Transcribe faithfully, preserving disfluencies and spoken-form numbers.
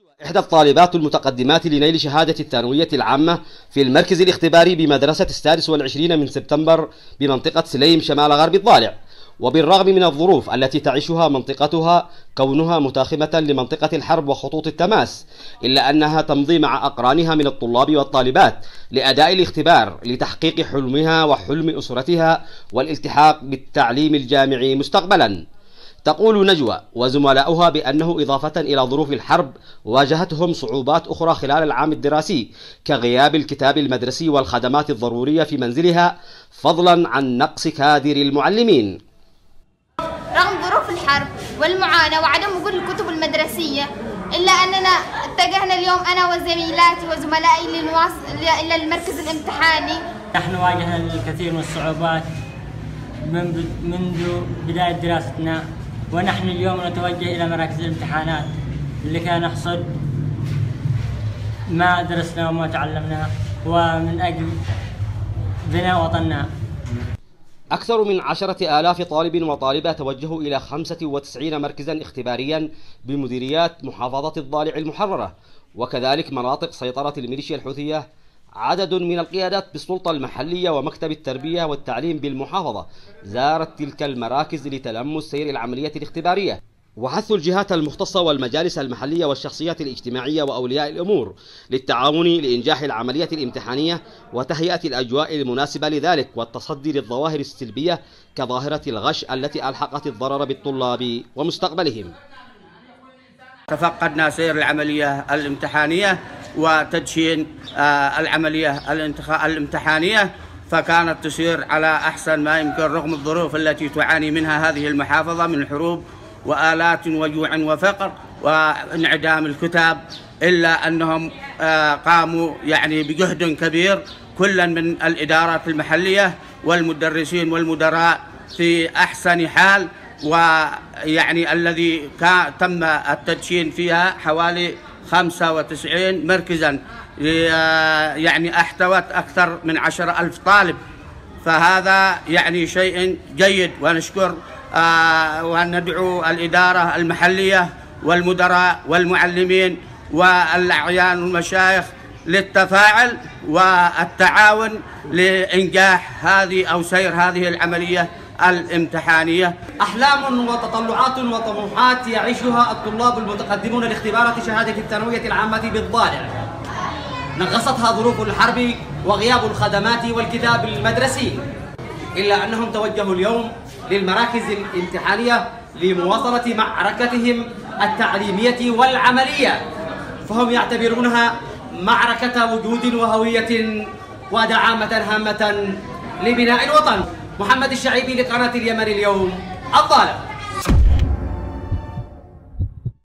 إحدى الطالبات المتقدمات لنيل شهادة الثانوية العامة في المركز الاختباري بمدرسة السادس والعشرين من سبتمبر بمنطقة سليم شمال غرب الضالع. وبالرغم من الظروف التي تعيشها منطقتها كونها متاخمة لمنطقة الحرب وخطوط التماس، إلا أنها تمضي مع أقرانها من الطلاب والطالبات لأداء الاختبار لتحقيق حلمها وحلم أسرتها والالتحاق بالتعليم الجامعي مستقبلا. تقول نجوى وزملاؤها بأنه إضافة إلى ظروف الحرب واجهتهم صعوبات أخرى خلال العام الدراسي كغياب الكتاب المدرسي والخدمات الضرورية في منزلها، فضلا عن نقص كادر المعلمين. رغم ظروف الحرب والمعاناة وعدم وجود الكتب المدرسية، إلا أننا اتجهنا اليوم أنا وزميلاتي وزملائي للواص... إلى المركز الامتحاني. نحن واجهنا الكثير من الصعوبات من منذ بداية دراستنا، ونحن اليوم نتوجه إلى مراكز الامتحانات لكي نحصد ما درسنا وما تعلمنا ومن أجل بناء وطننا. أكثر من عشرة آلاف طالب وطالبة توجهوا إلى خمسة وتسعين مركزا اختباريا بمديريات محافظة الضالع المحررة، وكذلك مناطق سيطرة الميليشيا الحوثية. عدد من القيادات بالسلطة المحلية ومكتب التربية والتعليم بالمحافظة زارت تلك المراكز لتلمس سير العملية الاختبارية، وحث الجهات المختصة والمجالس المحلية والشخصيات الاجتماعية وأولياء الأمور للتعاون لإنجاح العملية الامتحانية وتهيئة الأجواء المناسبة لذلك، والتصدي للظواهر السلبية كظاهرة الغش التي ألحقت الضرر بالطلاب ومستقبلهم. تفقدنا سير العملية الامتحانية وتدشين العملية الامتحانية، فكانت تسير على أحسن ما يمكن رغم الظروف التي تعاني منها هذه المحافظة من حروب وآلات وجوع وفقر وانعدام الكتاب، إلا أنهم قاموا يعني بجهد كبير كلا من الإدارات المحلية والمدرسين والمدراء في أحسن حال، ويعني الذي تم التدشين فيها حوالي خمسة وتسعين مركزا يعني احتوت أكثر من عشرة ألف طالب، فهذا يعني شيء جيد. ونشكر آه وندعو الإدارة المحلية والمدراء والمعلمين والأعيان والمشايخ للتفاعل والتعاون لإنجاح هذه أو سير هذه العملية الامتحانية. أحلام وتطلعات وطموحات يعيشها الطلاب المتقدمون لاختبارات شهادة الثانوية العامة بالضالع، نغصتها ظروف الحرب وغياب الخدمات والكتاب المدرسي، إلا أنهم توجهوا اليوم للمراكز الامتحانية لمواصلة معركتهم التعليمية والعملية، فهم يعتبرونها معركة وجود وهوية ودعامة هامة لبناء الوطن. محمد الشعيبي لقناة اليمن اليوم، الضالع.